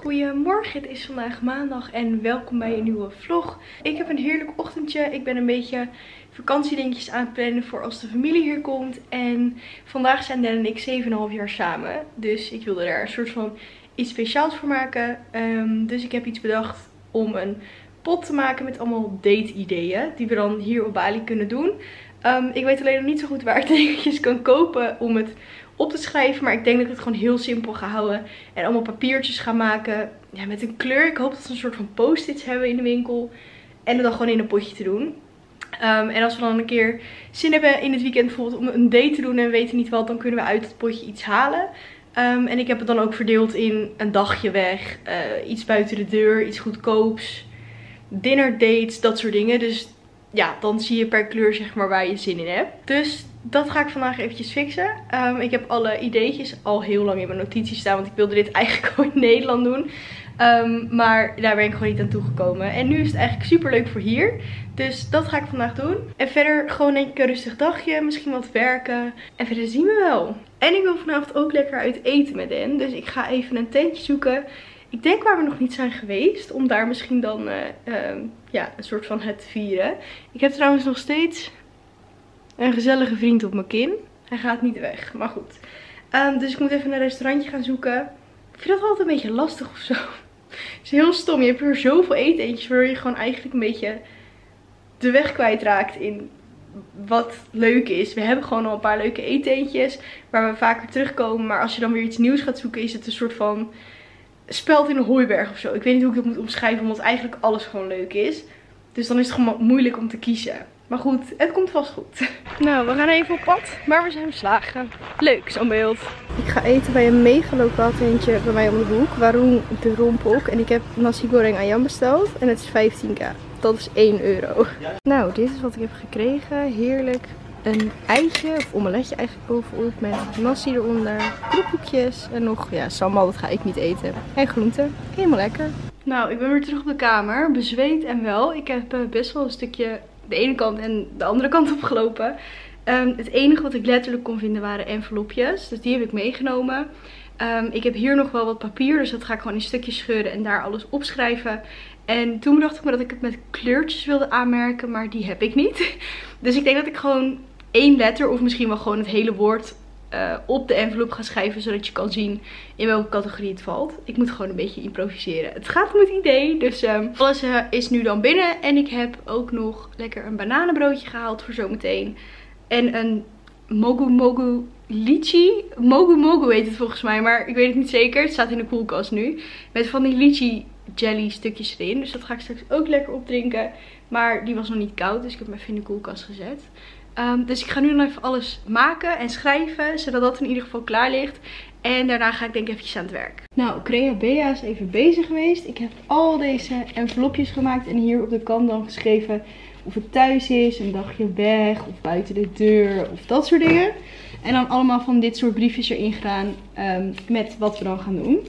Goedemorgen, het is vandaag maandag en welkom bij een nieuwe vlog. Ik heb een heerlijk ochtendje. Ik ben een beetje vakantiedingetjes aan het plannen voor als de familie hier komt. En vandaag zijn Dan en ik 7,5 jaar samen. Dus ik wilde daar een soort van iets speciaals voor maken. Dus ik heb iets bedacht om een pot te maken met allemaal date ideeën. Die we dan hier op Bali kunnen doen. Ik weet alleen nog niet zo goed waar ik dingetjes kan kopen om het op te schrijven. Maar ik denk dat ik het gewoon heel simpel ga houden. En allemaal papiertjes ga maken. Ja, met een kleur. Ik hoop dat we een soort van post-its hebben in de winkel. En het dan gewoon in een potje te doen. En als we dan een keer zin hebben in het weekend bijvoorbeeld om een date te doen en we weten niet wat, dan kunnen we uit het potje iets halen. En ik heb het dan ook verdeeld in een dagje weg, iets buiten de deur, iets goedkoops, dinner dates, dat soort dingen. Dus ja, dan zie je per kleur zeg maar waar je zin in hebt. Dus dat ga ik vandaag eventjes fixen. Ik heb alle ideetjes al heel lang in mijn notities staan, want ik wilde dit eigenlijk gewoon in Nederland doen. Maar daar ben ik gewoon niet aan toegekomen. En nu is het eigenlijk super leuk voor hier. Dus dat ga ik vandaag doen. En verder gewoon denk ik een rustig dagje. Misschien wat werken. En verder zien we wel. En ik wil vanavond ook lekker uit eten met hen. Dus ik ga even een tentje zoeken. Ik denk waar we nog niet zijn geweest. Om daar misschien dan ja, een soort van het vieren. Ik heb trouwens nog steeds een gezellige vriend op mijn kin. Hij gaat niet weg. Maar goed. Dus ik moet even een restaurantje gaan zoeken. Ik vind dat altijd een beetje lastig of zo. Het is heel stom. Je hebt hier zoveel eetentjes waardoor je gewoon eigenlijk een beetje de weg kwijtraakt in wat leuk is. We hebben gewoon al een paar leuke eetentjes waar we vaker terugkomen. Maar als je dan weer iets nieuws gaat zoeken is het een soort van speld in een hooiberg of zo. Ik weet niet hoe ik het moet omschrijven omdat eigenlijk alles gewoon leuk is. Dus dan is het gewoon moeilijk om te kiezen. Maar goed, het komt vast goed. Nou, we gaan even op pad, maar we zijn verslagen. Leuk, zo'n beeld. Ik ga eten bij een mega lokaal tentje bij mij om de hoek. Warung de Rompok. En ik heb nasi goreng ayam besteld. En het is 15k. Dat is €1. Nou, dit is wat ik heb gekregen. Heerlijk. Een eitje, of omeletje eigenlijk bovenop. Met nasi eronder. Kroephoekjes. En nog, ja, sambal, dat ga ik niet eten. En groenten. Helemaal lekker. Nou, ik ben weer terug op de kamer. Bezweet en wel. Ik heb best wel een stukje de ene kant en de andere kant opgelopen. Het enige wat ik letterlijk kon vinden waren envelopjes. Dus die heb ik meegenomen. Ik heb hier nog wel wat papier. Dus dat ga ik gewoon in stukjes scheuren en daar alles opschrijven. En toen bedacht ik me dat ik het met kleurtjes wilde aanmerken. Maar die heb ik niet. Dus ik denk dat ik gewoon 1 letter of misschien wel gewoon het hele woord op de envelop ga schrijven. Zodat je kan zien in welke categorie het valt. Ik moet gewoon een beetje improviseren. Het gaat om het idee. Dus alles is nu dan binnen. En ik heb ook nog lekker een bananenbroodje gehaald voor zometeen. En een mogu mogu lychee. Mogu mogu heet het volgens mij. Maar ik weet het niet zeker. Het staat in de koelkast nu. Met van die lychee jelly stukjes erin. Dus dat ga ik straks ook lekker opdrinken. Maar die was nog niet koud. Dus ik heb hem even in de koelkast gezet. Dus ik ga nu nog even alles maken en schrijven. Zodat dat in ieder geval klaar ligt. En daarna ga ik denk ik eventjes aan het werk. Nou, Crea Bea is even bezig geweest. Ik heb al deze envelopjes gemaakt. En hier op de kant dan geschreven of het thuis is, een dagje weg, of buiten de deur, of dat soort dingen. En dan allemaal van dit soort briefjes erin gedaan met wat we dan gaan doen.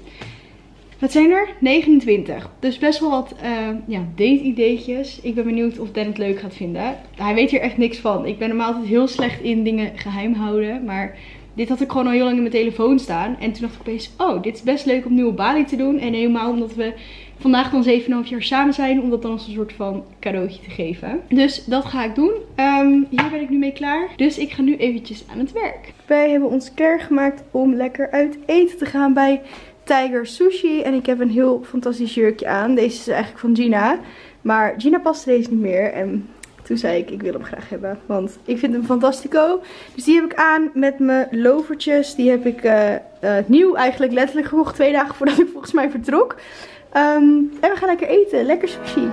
Wat zijn er? 29. Dus best wel wat ja, date-ideetjes. Ik ben benieuwd of Dan het leuk gaat vinden. Hij weet hier echt niks van. Ik ben normaal altijd heel slecht in dingen geheim houden. Maar dit had ik gewoon al heel lang in mijn telefoon staan. En toen dacht ik opeens, oh, dit is best leuk om nu op Bali te doen. En helemaal omdat we vandaag dan 7,5 jaar samen zijn. Om dat dan als een soort van cadeautje te geven. Dus dat ga ik doen. Hier ben ik nu mee klaar. Dus ik ga nu eventjes aan het werk. Wij hebben ons klaargemaakt om lekker uit eten te gaan bij Tiger Sushi. En ik heb een heel fantastisch jurkje aan. Deze is eigenlijk van Gina. Maar Gina paste deze niet meer. En toen zei ik wil hem graag hebben. Want ik vind hem fantastico. Dus die heb ik aan met mijn lovertjes. Die heb ik nieuw eigenlijk letterlijk gekocht 2 dagen voordat ik volgens mij vertrok. En we gaan lekker eten. Lekker sushi.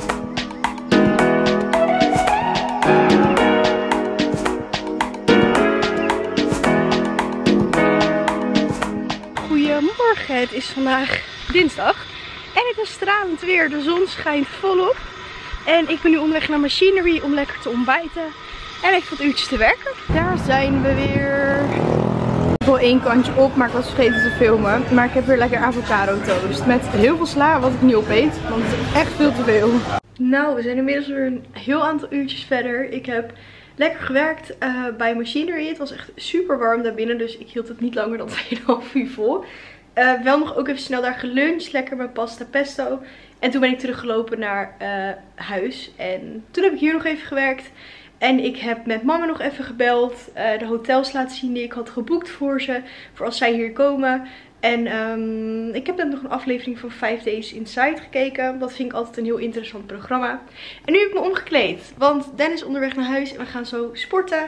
Goedemorgen, het is vandaag dinsdag en het is stralend weer, de zon schijnt volop en ik ben nu onderweg naar Machinery om lekker te ontbijten en even wat uurtjes te werken. Daar zijn we weer. Ik wil 1 kantje op, maar ik was vergeten te filmen, maar ik heb weer lekker avocado toast met heel veel sla wat ik niet opeet, want het is echt veel te veel. Nou, we zijn inmiddels weer een heel aantal uurtjes verder. Ik heb lekker gewerkt bij Machinery. Het was echt super warm daarbinnen, dus ik hield het niet langer dan 2,5 uur vol. wel nog ook even snel daar geluncht. Lekker met pasta pesto. En toen ben ik teruggelopen naar huis. En toen heb ik hier nog even gewerkt. En ik heb met mama nog even gebeld. De hotels laten zien die ik had geboekt voor ze. Voor als zij hier komen. En ik heb net nog een aflevering van 5 Days Inside gekeken. Dat vind ik altijd een heel interessant programma. En nu heb ik me omgekleed. Want Dan is onderweg naar huis en we gaan zo sporten.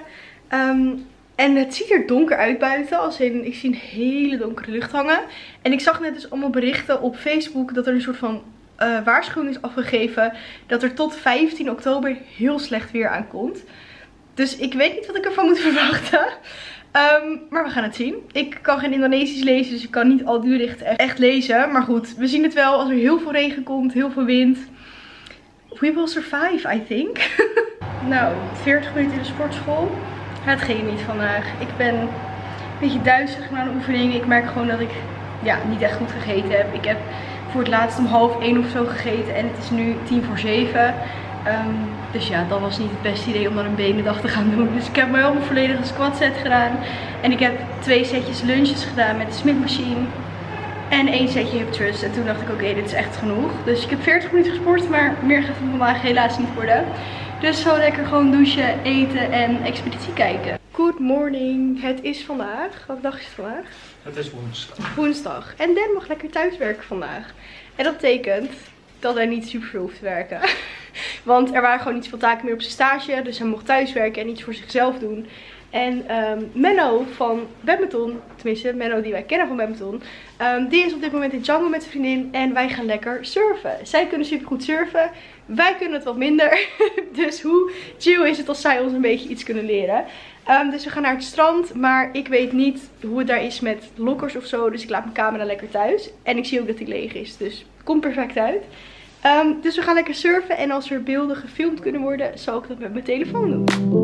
En het ziet er donker uit buiten. Als in, ik zie een hele donkere lucht hangen. En ik zag net dus allemaal berichten op Facebook dat er een soort van waarschuwing is afgegeven. Dat er tot 15 oktober heel slecht weer aankomt. Dus ik weet niet wat ik ervan moet verwachten. Maar we gaan het zien. Ik kan geen Indonesisch lezen, dus ik kan niet al die berichten echt lezen. Maar goed, we zien het wel. Als er heel veel regen komt, heel veel wind. We will survive, I think. Nou, 40 minuten in de sportschool. Het ging niet vandaag. Ik ben een beetje duizelig na de oefening. Ik merk gewoon dat ik niet echt goed gegeten heb. Ik heb voor het laatst om 12:30 of zo gegeten. En het is nu 6:50. Dus ja, dat was niet het beste idee om dan een benendag te gaan doen. Dus ik heb wel een volledige squat set gedaan. En ik heb 2 setjes lunches gedaan met de Smith machine. En 1 setje hip thrust. En toen dacht ik oké, dit is echt genoeg. Dus ik heb 40 minuten gesport, maar meer gaat het vandaag helaas niet worden. Dus zo lekker gewoon douchen, eten en expeditie kijken. Good morning. Het is vandaag. Welke dag is het vandaag? Het is woensdag. Woensdag. En Dan mag lekker thuiswerken vandaag. En dat betekent dat hij niet super veel hoeft te werken. Want er waren gewoon niet veel taken meer op zijn stage. Dus hij mocht thuiswerken en iets voor zichzelf doen. En Menno van badminton, tenminste Menno die wij kennen van badminton, die is op dit moment in Django met zijn vriendin en wij gaan lekker surfen. Zij kunnen super goed surfen, wij kunnen het wat minder. Dus hoe chill is het als zij ons een beetje iets kunnen leren. Dus we gaan naar het strand, maar ik weet niet hoe het daar is met lokkers of zo. Dus ik laat mijn camera lekker thuis. En ik zie ook dat die leeg is, dus het komt perfect uit. Dus we gaan lekker surfen en als er beelden gefilmd kunnen worden, zal ik dat met mijn telefoon doen.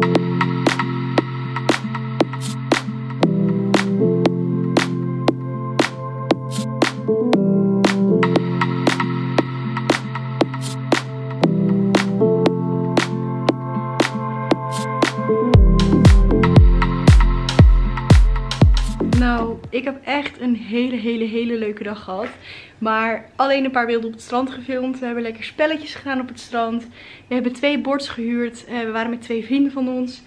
Nou, ik heb echt een hele leuke dag gehad. Maar alleen een paar beelden op het strand gefilmd. We hebben lekker spelletjes gedaan op het strand. We hebben 2 boards gehuurd. We waren met 2 vrienden van ons.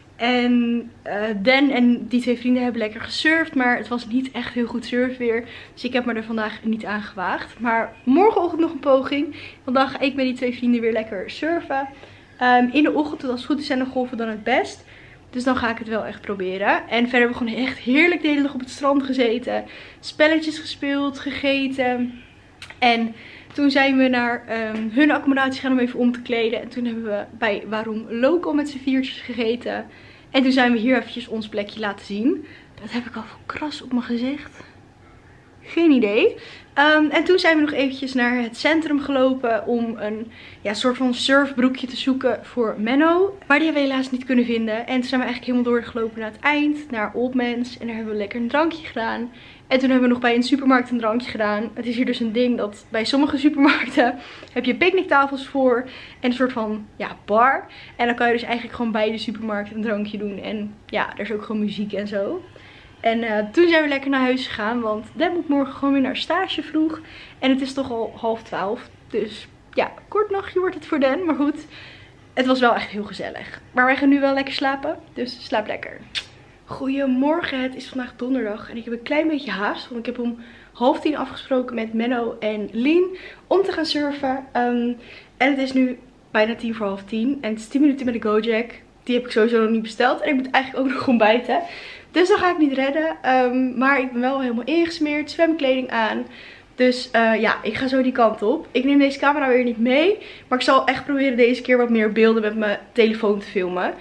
En Dan en die 2 vrienden hebben lekker gesurfd. Maar het was niet echt heel goed surfweer. Dus ik heb me er vandaag niet aan gewaagd. Maar morgenochtend nog een poging. Want dan ga ik met die 2 vrienden weer lekker surfen. In de ochtend, als het goed is, zijn de golven dan het best. Dus dan ga ik het wel echt proberen. En verder hebben we gewoon echt heerlijk de hele dag op het strand gezeten. Spelletjes gespeeld, gegeten. En toen zijn we naar hun accommodatie gaan om even om te kleden. En toen hebben we bij Waarom Local met z'n 4'tjes gegeten. En toen zijn we hier eventjes ons plekje laten zien. Dat heb ik al voor kras op mijn gezicht. Geen idee. En toen zijn we nog eventjes naar het centrum gelopen om een soort van surfbroekje te zoeken voor Menno. Maar die hebben we helaas niet kunnen vinden. En toen zijn we eigenlijk helemaal doorgelopen naar het eind, naar Oldmans. En daar hebben we lekker een drankje gedaan. En toen hebben we nog bij een supermarkt een drankje gedaan. Het is hier dus een ding dat bij sommige supermarkten heb je picknicktafels voor. En een soort van bar. En dan kan je dus eigenlijk gewoon bij de supermarkt een drankje doen. En ja, er is ook gewoon muziek en zo. En toen zijn we lekker naar huis gegaan, want Dan moet morgen gewoon weer naar stage vroeg. En het is toch al 11:30. Dus ja, kort nachtje wordt het voor Dan. Maar goed, het was wel echt heel gezellig. Maar wij gaan nu wel lekker slapen, dus slaap lekker. Goedemorgen, het is vandaag donderdag en ik heb een klein beetje haast. Want ik heb om 9:30 afgesproken met Menno en Lien om te gaan surfen. En het is nu bijna 10:45 en het is 10 minuten met de Gojek. Die heb ik sowieso nog niet besteld en ik moet eigenlijk ook nog ontbijten. Dus dat ga ik niet redden. Maar ik ben wel helemaal ingesmeerd. Zwemkleding aan. Dus ik ga zo die kant op. Ik neem deze camera weer niet mee. Maar ik zal echt proberen deze keer wat meer beelden met mijn telefoon te filmen.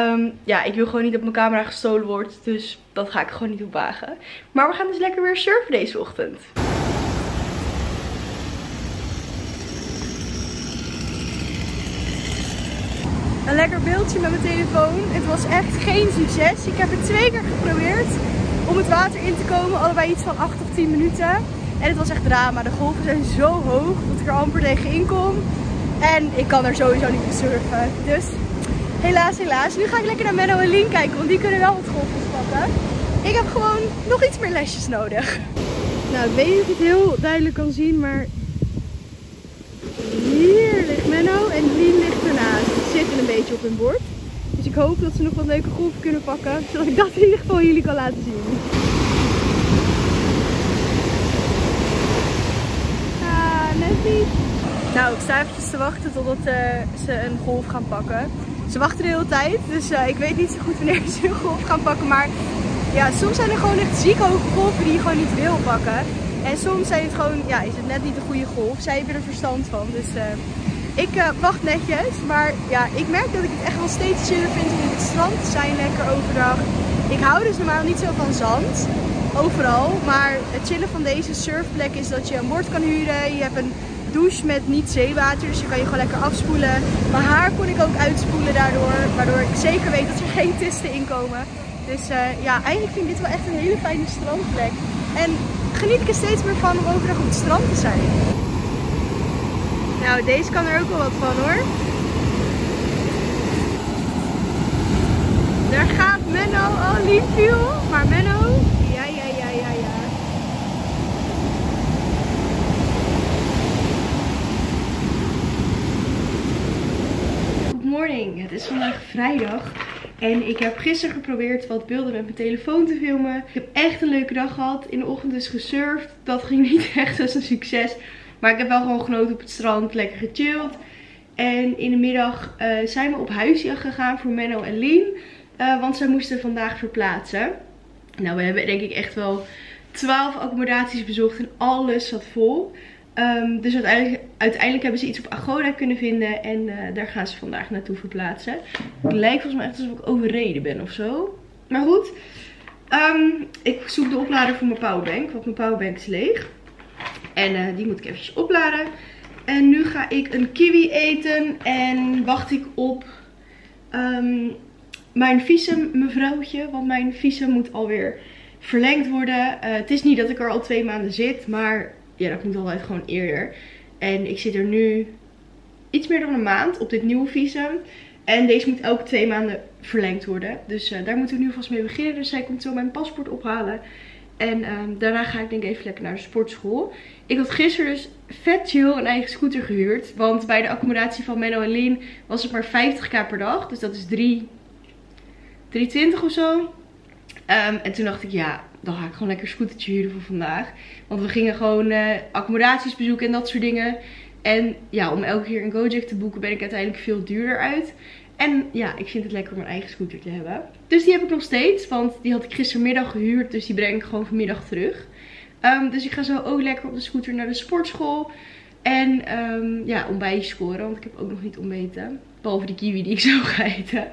Ik wil gewoon niet dat mijn camera gestolen wordt. Dus dat ga ik gewoon niet opwagen. Maar we gaan dus lekker weer surfen deze ochtend. Een lekker beeldje met mijn telefoon. Het was echt geen succes. Ik heb het 2 keer geprobeerd om het water in te komen. Allebei iets van 8 of 10 minuten. En het was echt drama. De golven zijn zo hoog dat ik er amper tegenin kom. En ik kan er sowieso niet op surfen. Dus helaas. Nu ga ik lekker naar Menno en Lien kijken. Want die kunnen wel wat golven spatten. Ik heb gewoon nog iets meer lesjes nodig. Nou, ik weet niet of je het heel duidelijk kan zien, maar hier ligt Menno en Lien ligt ernaast. Die zitten een beetje op hun bord. Dus ik hoop dat ze nog wat leuke golven kunnen pakken, zodat ik dat in ieder geval jullie kan laten zien. Ah, net niet. Nou, ik sta eventjes te wachten totdat ze een golf gaan pakken. Ze wachten de hele tijd, dus ik weet niet zo goed wanneer ze een golf gaan pakken. Maar ja, soms zijn er gewoon echt ziek hoge golven die je gewoon niet wil pakken. En soms zijn het gewoon, ja, is het net niet de goede golf. Zij hebben er verstand van, dus ik wacht netjes. Maar ja, ik merk dat ik het echt wel steeds chiller vind om op het strand te zijn, lekker overdag. Ik hou dus normaal niet zo van zand, overal. Maar het chillen van deze surfplek is dat je een bord kan huren. Je hebt een douche met niet zeewater, dus je kan je gewoon lekker afspoelen. Mijn haar kon ik ook uitspoelen daardoor, waardoor ik zeker weet dat er geen tisten in komen. Dus ja, eigenlijk vind ik dit wel echt een hele fijne strandplek. En geniet ik er steeds meer van om overdag op het strand te zijn. Nou, deze kan er ook wel wat van hoor. Daar gaat Menno, oh lief viel. Maar Menno, ja. Good morning, het is vandaag vrijdag. En ik heb gisteren geprobeerd wat beelden met mijn telefoon te filmen. Ik heb echt een leuke dag gehad. In de ochtend dus gesurfd. Dat ging niet echt als een succes. Maar ik heb wel gewoon genoten op het strand. Lekker gechilled. En in de middag zijn we op huisjacht gegaan voor Menno en Lien. Want zij moesten vandaag verplaatsen. Nou, we hebben denk ik echt wel 12 accommodaties bezocht. En alles zat vol. Dus uiteindelijk hebben ze iets op Agoda kunnen vinden. En daar gaan ze vandaag naartoe verplaatsen. Het lijkt volgens mij echt alsof ik overreden ben of zo. Maar goed. Ik zoek de oplader voor mijn powerbank. Want mijn powerbank is leeg. En die moet ik eventjes opladen. En nu ga ik een kiwi eten. En wacht ik op mijn visum mevrouwtje. Want mijn visum moet alweer verlengd worden. Het is niet dat ik er al 2 maanden zit. Maar ja, dat moet altijd gewoon eerder. En ik zit er nu iets meer dan een maand op dit nieuwe visum. En deze moet elke 2 maanden verlengd worden. Dus daar moeten we nu vast mee beginnen. Dus zij komt zo mijn paspoort ophalen. En daarna ga ik denk ik even lekker naar de sportschool. Ik had gisteren dus vet chill een eigen scooter gehuurd. Want bij de accommodatie van Menno en Lien was het maar 50k per dag. Dus dat is 320 of zo. En toen dacht ik, ja, dan ga ik gewoon lekker een scootertje huren voor vandaag. Want we gingen gewoon accommodaties bezoeken en dat soort dingen. En ja, om elke keer een Gojek te boeken ben ik uiteindelijk veel duurder uit. En ja, ik vind het lekker om een eigen scooter te hebben. Dus die heb ik nog steeds, want die had ik gistermiddag gehuurd. Dus die breng ik gewoon vanmiddag terug. Dus ik ga zo ook lekker op de scooter naar de sportschool. En ja, ontbijtje scoren, want ik heb ook nog niet ontbeten. Behalve die kiwi die ik zo ga eten.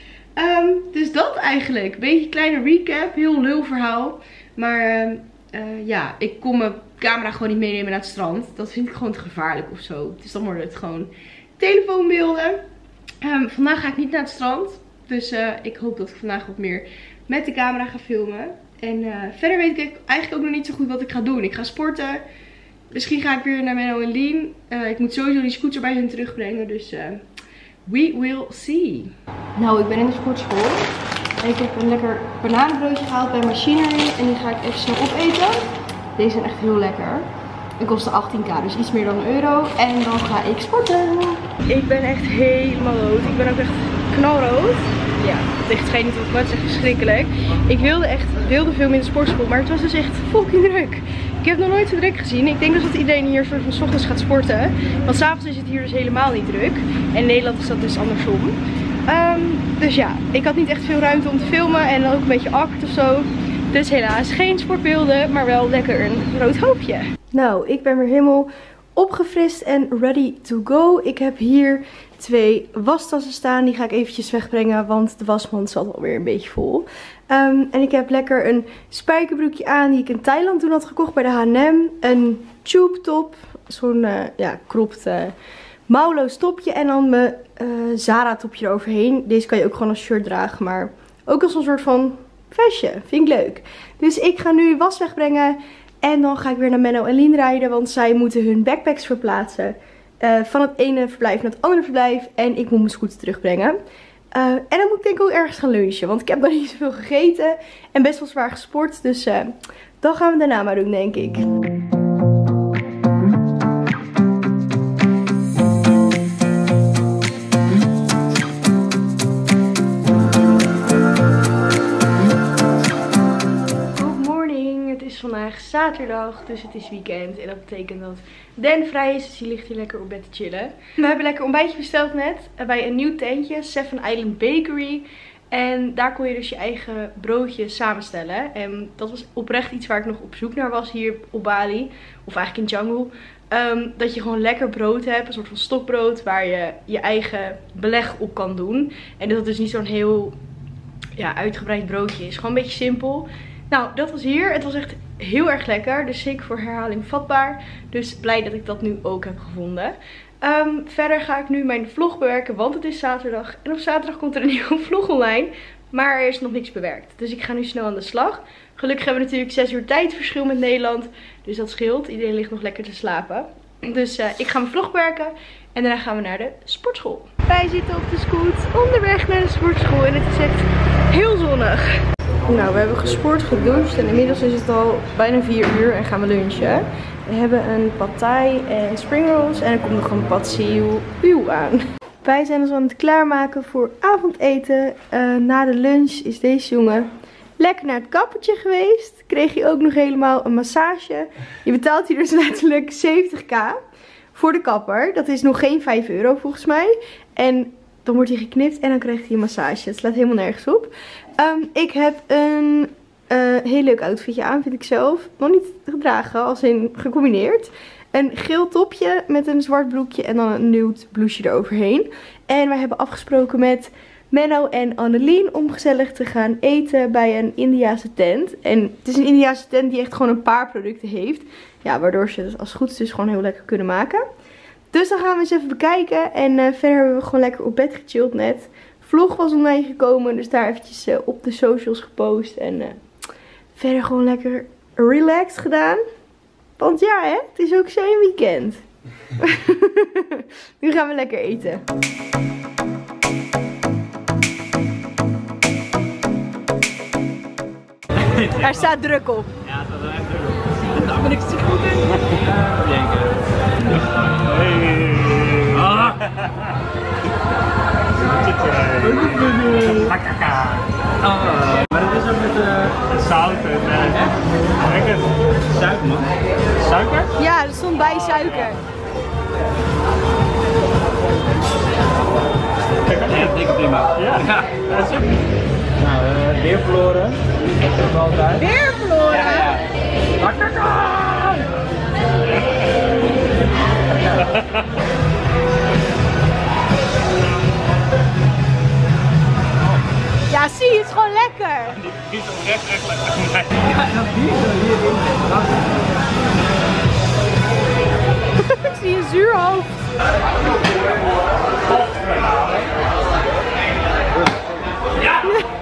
Dus dat eigenlijk. Een beetje een kleine recap. Heel lul verhaal. Maar ja, ik kon mijn camera gewoon niet meenemen naar het strand. Dat vind ik gewoon te gevaarlijk of zo. Dus dan wordt het gewoon telefoonbeelden. Vandaag ga ik niet naar het strand. Dus ik hoop dat ik vandaag wat meer met de camera ga filmen. En verder weet ik eigenlijk ook nog niet zo goed wat ik ga doen. Ik ga sporten. Misschien ga ik weer naar Menno en Lien. Ik moet sowieso die scooter bij hen terugbrengen. Dus we will see. Nou, ik ben in de sportschool. En ik heb een lekker bananenbroodje gehaald bij Machinery. En die ga ik even snel opeten. Deze zijn echt heel lekker. Die kosten 18k, dus iets meer dan €1. En dan ga ik sporten. Ik ben echt helemaal rood. Ik ben ook echt knalrood. Ja, het ligt geen niet op, maar het is echt verschrikkelijk. Ik wilde filmen in de sportschool, maar het was dus echt fucking druk. Ik heb het nog nooit zo druk gezien. Ik denk dus dat iedereen hier soort van 's ochtends gaat sporten. Want 's avonds is het hier dus helemaal niet druk. En in Nederland is dat dus andersom. Dus ja, ik had niet echt veel ruimte om te filmen en ook een beetje awkward of zo. Dus helaas geen sportbeelden, maar wel lekker een rood hoofdje. Nou, ik ben weer helemaal opgefrist en ready to go. Ik heb hier 2 wastassen staan. Die ga ik eventjes wegbrengen, want de wasmand zat alweer een beetje vol. En ik heb lekker een spijkerbroekje aan die ik in Thailand toen had gekocht bij de H&M. Een tube top, zo'n ja, cropped mouwloos topje. En dan mijn Zara topje eroverheen. Deze kan je ook gewoon als shirt dragen, maar ook als een soort van vestje. Vind ik leuk. Dus ik ga nu was wegbrengen. En dan ga ik weer naar Menno en Lien rijden. Want zij moeten hun backpacks verplaatsen. Van het ene verblijf naar het andere verblijf. En ik moet mijn scooter terugbrengen. En dan moet ik denk ik ook ergens gaan lunchen. Want ik heb nog niet zoveel gegeten. En best wel zwaar gesport. Dus Dat gaan we daarna maar doen, denk ik. Vandaag zaterdag, dus het is weekend en dat betekent dat Dan vrij is, dus die ligt hier lekker op bed te chillen. We hebben lekker ontbijtje besteld net bij een nieuw tentje, Seven Island Bakery. En daar kon je dus je eigen broodje samenstellen. En dat was oprecht iets waar ik nog op zoek naar was hier op Bali, of eigenlijk in Canggu. Dat je gewoon lekker brood hebt, een soort van stokbrood waar je je eigen beleg op kan doen. En dat het dus niet zo'n heel uitgebreid broodje is, gewoon een beetje simpel. Nou, dat was hier. Het was echt heel erg lekker. Dus zeker voor herhaling vatbaar. Dus blij dat ik dat nu ook heb gevonden. Verder ga ik nu mijn vlog bewerken, want het is zaterdag. En op zaterdag komt er een nieuwe vlog online. Maar er is nog niks bewerkt. Dus ik ga nu snel aan de slag. Gelukkig hebben we natuurlijk 6 uur tijdverschil met Nederland. Dus dat scheelt. Iedereen ligt nog lekker te slapen. Dus ik ga mijn vlog bewerken. En daarna gaan we naar de sportschool. Wij zitten op de scoot onderweg naar de sportschool. En het is echt heel zonnig. Nou, we hebben gesport, gedoucht en inmiddels is het al bijna 4 uur en gaan we lunchen. We hebben een pad thai en springrolls en er komt nog een pad see aan. Wij zijn ons aan het klaarmaken voor avondeten. Na de lunch is deze jongen lekker naar het kappertje geweest. Kreeg hij ook nog helemaal een massage. Je betaalt hier dus letterlijk 70k voor de kapper. Dat is nog geen 5 euro volgens mij. En dan wordt hij geknipt en dan krijgt hij een massage. Het slaat helemaal nergens op. Ik heb een heel leuk outfitje aan, vind ik zelf. Nog niet gedragen, als in gecombineerd. Een geel topje met een zwart broekje en dan een nude blouseje eroverheen. En wij hebben afgesproken met Menno en Annelien om gezellig te gaan eten bij een Indiase tent. En het is een Indiase tent die echt gewoon een paar producten heeft. Ja, waardoor ze het als het goed is dus gewoon heel lekker kunnen maken. Dus dan gaan we eens even bekijken. En verder hebben we gewoon lekker op bed gechilled net. Vlog was online gekomen, dus daar eventjes op de socials gepost. En verder gewoon lekker relaxed gedaan. Want ja, hè, het is ook zijn weekend. Nu gaan we lekker eten. Er staat druk op. Ja, het staat er echt druk op. Daar ben ik zo goed in. Hey. Ah. Maar dat is ook met zout en lekker. Suiker, man. Suiker? Ja, er stond bij suiker. Ja, dikke prima. Ja, dat is ook. Nou, weer verloren. Dat is wel altijd. Weer verloren? Ja. Ja, zie je, het is gewoon lekker. Die is oprecht echt lekker. Ja, en dat bier zo hierin. Ik zie een zuur hoofd. Ja!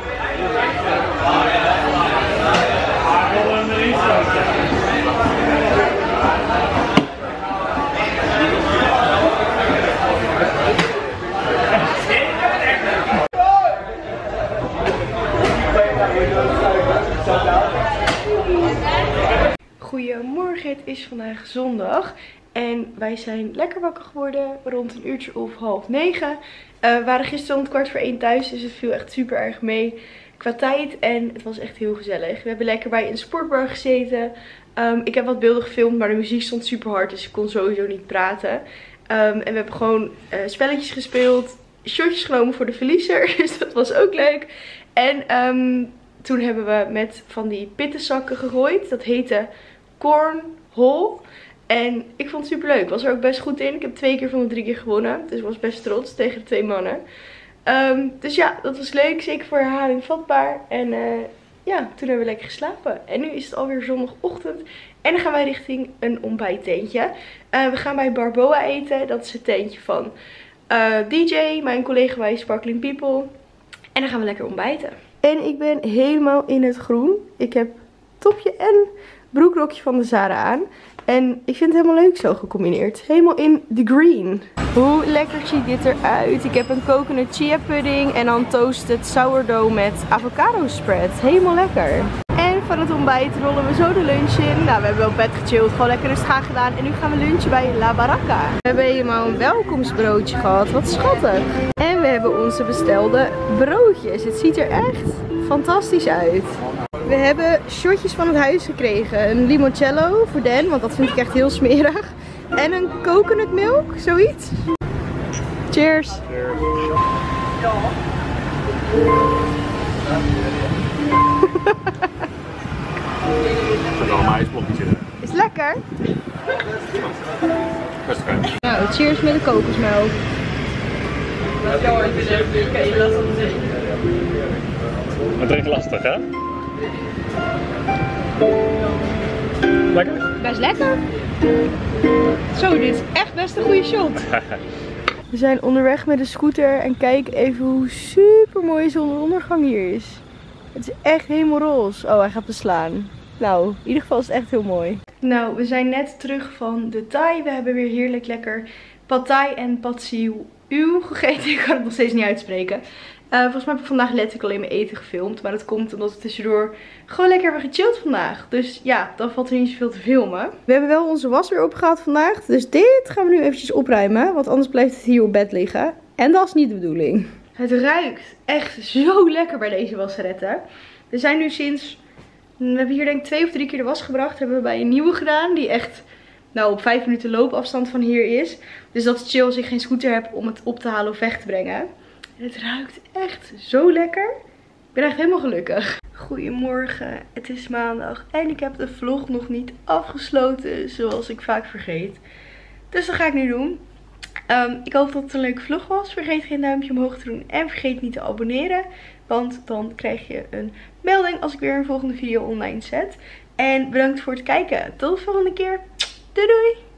Goedemorgen, het is vandaag zondag en wij zijn lekker wakker geworden rond een uurtje of 8:30. We waren gisteren om 1:15 thuis, dus het viel echt super erg mee qua tijd en het was echt heel gezellig. We hebben lekker bij een sportbar gezeten. Ik heb wat beelden gefilmd, maar de muziek stond super hard, dus ik kon sowieso niet praten. En we hebben gewoon spelletjes gespeeld, shotjes genomen voor de verliezer, dus dat was ook leuk. En toen hebben we met van die pittenzakken gegooid, dat heette cornhole. En ik vond het super leuk. Was er ook best goed in. Ik heb 2 keer van de 3 keer gewonnen. Dus ik was best trots tegen de 2 mannen. Dus ja, dat was leuk. Zeker voor herhaling vatbaar. En ja, toen hebben we lekker geslapen. En nu is het alweer zondagochtend. En dan gaan wij richting een ontbijttentje. We gaan bij Barboa eten. Dat is het tentje van DJ, mijn collega bij Sparkling People. En dan gaan we lekker ontbijten. En ik ben helemaal in het groen. Ik heb topje en broekrokje van de Zara aan. En ik vind het helemaal leuk zo gecombineerd. Helemaal in the green. Hoe lekker ziet dit eruit. Ik heb een coconut chia pudding en dan toasted sourdough met avocado spread. Helemaal lekker. En van het ontbijt rollen we zo de lunch in. Nou, we hebben op bed gechilled, gewoon lekker rustig aan gedaan. En nu gaan we lunchen bij La Baraka. We hebben helemaal een welkomstbroodje gehad, wat schattig. En we hebben onze bestelde broodjes. Het ziet er echt fantastisch uit. We hebben shotjes van het huis gekregen. Een limoncello voor Dan, want dat vind ik echt heel smerig. En een coconut milk, zoiets. Cheers. Er zit allemaal ijsblokjes in. Is het lekker? Best oké. Nou, cheers met de kokosmelk. Het is lastig, hè? Lekker? Best lekker. Zo, dit is echt best een goede shot. We zijn onderweg met de scooter en kijk even hoe super mooi zonsondergang hier is. Het is echt helemaal roze. Oh, hij gaat beslaan. Nou, in ieder geval is het echt heel mooi. Nou, we zijn net terug van de Thai. We hebben weer heerlijk lekker pad thai en pad siu gegeten. Ik kan het nog steeds niet uitspreken. Volgens mij heb ik vandaag letterlijk alleen mijn eten gefilmd. Maar dat komt omdat we tussendoor gewoon lekker hebben gechilled vandaag. Dus ja, dan valt er niet zoveel te filmen. We hebben wel onze was weer opgehaald vandaag. Dus dit gaan we nu eventjes opruimen. Want anders blijft het hier op bed liggen. En dat is niet de bedoeling. Het ruikt echt zo lekker bij deze wasseretten. We zijn nu sinds... We hebben hier denk ik 2 of 3 keer de was gebracht. Hebben we bij een nieuwe gedaan. Die echt op 5 minuten loopafstand van hier is. Dus dat is chill als ik geen scooter heb om het op te halen of weg te brengen. Het ruikt echt zo lekker. Ik ben echt helemaal gelukkig. Goedemorgen, het is maandag en ik heb de vlog nog niet afgesloten zoals ik vaak vergeet. Dus dat ga ik nu doen. Ik hoop dat het een leuke vlog was. Vergeet geen duimpje omhoog te doen en vergeet niet te abonneren. Want dan krijg je een melding als ik weer een volgende video online zet. En bedankt voor het kijken. Tot de volgende keer. Doei doei!